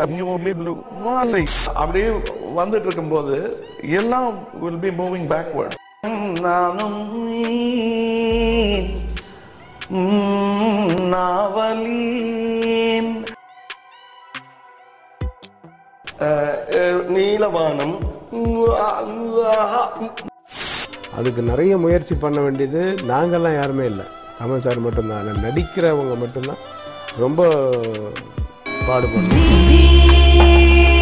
அப்படியே வந்துட்டு இருக்கும்போது எல்லாம் will be moving backward. நானும் நாவலீன் நீலவானம். அதுக்கு நிறைய முயற்சி பண்ண வேண்டியது நாங்கெல்லாம் யாருமே இல்லை, கமல் சார் மட்டும்தான். நடிக்கிறவங்க மட்டும்தான் ரொம்ப பாடுபடுறோம்.